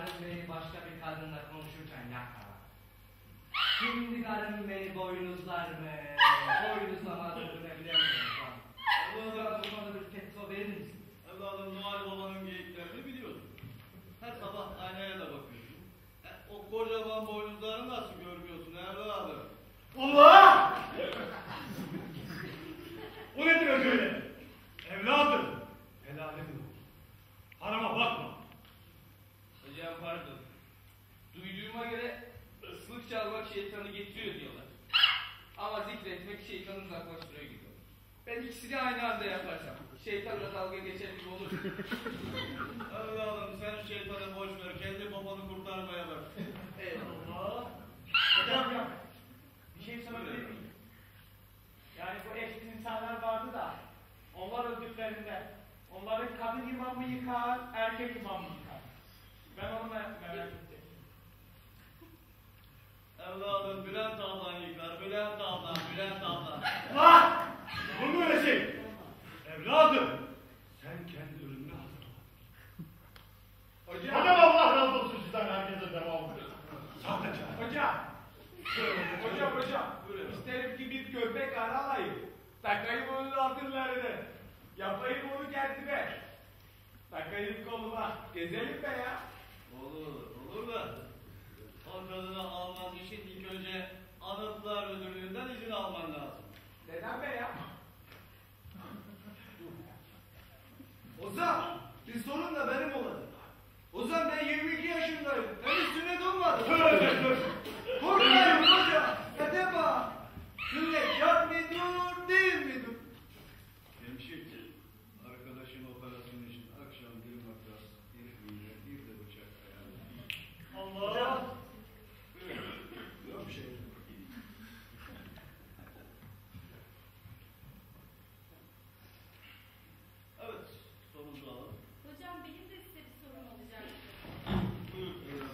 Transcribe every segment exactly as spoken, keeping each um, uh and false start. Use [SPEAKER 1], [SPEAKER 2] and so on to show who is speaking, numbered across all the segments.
[SPEAKER 1] karım beni başka bir kadınla konuşurken yakala. Şimdi karım beni boynuzlar mı? Boynuzlamadığını bilemiyorum. Allah'ım bana bir fetva verir misin?
[SPEAKER 2] Evladım Noel Baba'nın geyiklerini biliyorsun. Her sabah aynaya da bakıyorsun. E, o kocaman boynuzları nasıl görmüyorsun evladım?
[SPEAKER 3] Allah! O nedir öyle? Evladım, helaletin olsun. Hanıma bakma.
[SPEAKER 4] Hocam pardon. Duyduğuma göre ıslık çalmak şeytanı getiriyor diyorlar. Ama zikretmek şeytanı uzaklaştırıyor gibi. Ben ikisini aynı anda yaparsam şeytanla dalga geçer gibi olur.
[SPEAKER 2] Evladım sen şeytanı boş ver, kendi babanı kurtarmaya bak.
[SPEAKER 4] Eyvallah.
[SPEAKER 5] Hocam yok. Bir şey sorabilir miyim? Yani bu eşit insanlar vardı da onlar öldüklerinde onların kadın imam mı yıkar, erkek imam mı yıkar? Ben onu merak ettim.
[SPEAKER 2] Evladım Bülent ablan yıkar, Bülent ablan, Bülent ablan.
[SPEAKER 3] Ah! Olur mu öyle şey? Evladım, sen kendi ölümünü hazırla.
[SPEAKER 5] Hocam,
[SPEAKER 3] Hocam Allah razı olsun sizden, herkese devam edin. Sadece.
[SPEAKER 5] hocam. hocam hocam. İsterim ki bir köpek aralayım. Takayım onun altınlarını. Yapayım onu kendime. Takayım koluma. Gezelim be ya.
[SPEAKER 2] Olur, olur da o kadını alman için ilk önce Anıtlar Müdürlüğü'nden izin alman lazım.
[SPEAKER 5] Neden be ya?
[SPEAKER 1] Ozan, bir sorun da benim olacak. Ozan ben yirmi iki yaşındayım. Henüz sünnet olmadı.
[SPEAKER 3] Tövbe dur.
[SPEAKER 1] Korkmayın hoca. Acaba sünnet şart mıdır, değil midir?
[SPEAKER 2] Hemşire, arkadaşın operasyon için akşam bir makas, bir iğne, bir de bıçak ayarlı.
[SPEAKER 3] Allah!
[SPEAKER 2] Yok bir şey. Evet, sorunuzu alalım.
[SPEAKER 6] Hocam benim de size bir sorum olacak.
[SPEAKER 2] Buyurun. Buyurun.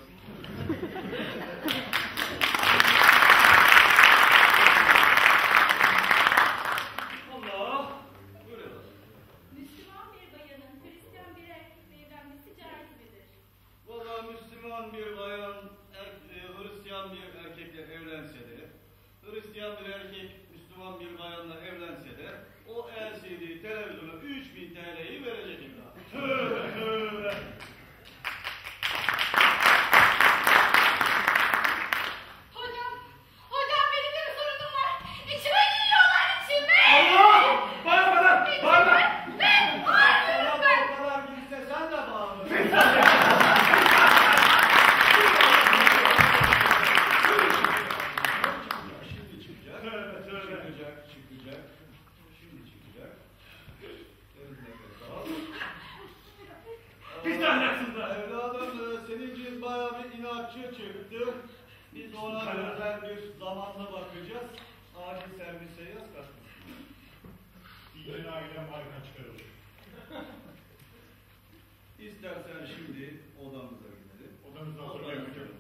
[SPEAKER 3] Allah!
[SPEAKER 2] Buyurun.
[SPEAKER 6] Müslüman bir bayanın Hristiyan bir erkekle evlenmesi caiz midir?
[SPEAKER 2] Valla Müslüman bir bayan, er, e, Hristiyan bir erkekle evlense de, Hristiyan bir erkek Müslüman bir bayanla evlense de, o L C D televizyona üç bin T L'yi verecek imdat.
[SPEAKER 3] Tövbe tövbe!
[SPEAKER 6] Hocam, hocam benim de bir sorunum var. İçime giriyorlar içime.
[SPEAKER 3] Allah! Bana bana! Bana!
[SPEAKER 6] Ne? Bağırıyorum
[SPEAKER 2] Sana
[SPEAKER 6] ben.
[SPEAKER 2] o kadar gitse sen de bağlı. Şimdi çıkacak.
[SPEAKER 3] Tövbe tövbe!
[SPEAKER 2] Çıkacak, çıkacak. Şimdi çıkacak. Önüne kadar.
[SPEAKER 3] Bir tanesinde.
[SPEAKER 2] Evladım e, senin için bayağı bir inatçı çıktı. Biz ona özel bir zamanla bakacağız. Acil servise yaz kaçmış.
[SPEAKER 3] Yeni ailem harika çıkarır.
[SPEAKER 2] İstersen şimdi odamıza gidelim.
[SPEAKER 3] Odamızda
[SPEAKER 2] Odamıza
[SPEAKER 3] oturuyor.